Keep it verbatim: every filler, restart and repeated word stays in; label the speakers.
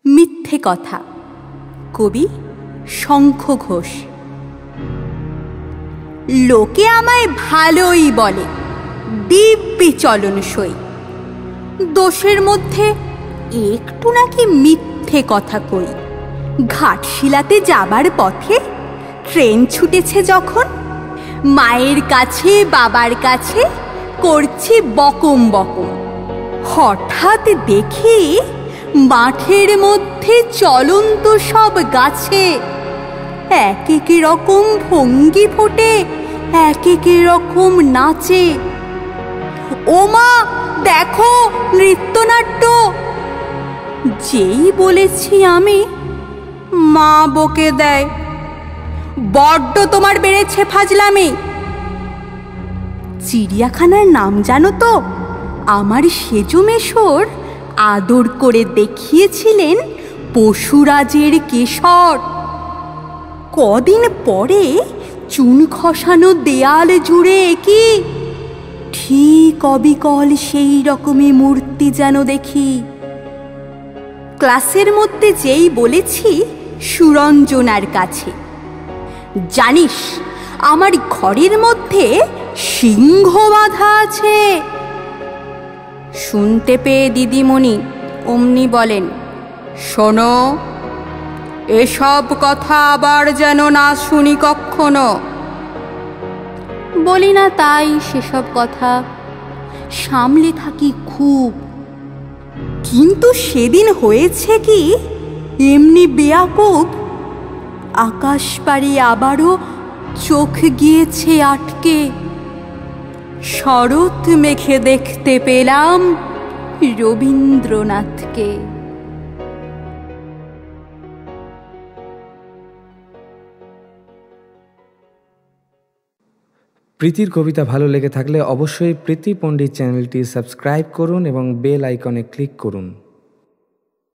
Speaker 1: মিথ্যে কথা, কবি শঙ্খ ঘোষ। লোকে আমায় ভালোই বলে, দিব্যি চলনসই। দোষের মধ্যে একটু নাকি মিথ্যে কথা কই। ঘাটশিলাতে যাবার পথে ট্রেন ছুটেছে যখন, মায়ের কাছে বাবার কাছে করছি বকম বকম। হঠাৎ দেখি মাঠের মধ্যে চলন্ত সব গাছে এক এক রকম ভঙ্গি ফোটে, এক এক রকম নাচে। ওমা দেখো নৃত্যনাট্য! যেই বলেছি আমি, মা বকে দেয়, বড্ড তোমার বেড়েছে ফাজলামি। চিড়িয়াখানার নাম জানো তো? আমার সেজো মেশোর আদর করে দেখিয়েছিলেন পশুরাজের কেশর। কদিন পরে চুন খসানো দেয়াল জুড়ে কি ঠিক অবিকল সেই রকমই মূর্তি যেন দেখি। ক্লাসের মধ্যে যেই বলেছি সুরঞ্জনার কাছে, জানিস আমার ঘরের মধ্যে সিংহ বাঁধা আছে। শুনতে পেয়ে দিদিমণি অমনি বলেন, শোনো, এসব কথা আবার যেন না শুনি কখনো। বলি না তাই সেসব কথা, সামলে থাকি খুব। কিন্তু সেদিন হয়েছে কি এমনি বেয়াকুব, আকাশ পাড়ি আবারও চোখ গিয়েছে আটকে। শরৎ মেঘে দেখতে পেলাম রবীন্দ্রনাথকে।
Speaker 2: প্রীতির কবিতা ভালো লেগে থাকলে অবশ্যই প্রীতি পণ্ডিত চ্যানেলটি সাবস্ক্রাইব করুন এবং বেল আইকনে ক্লিক করুন।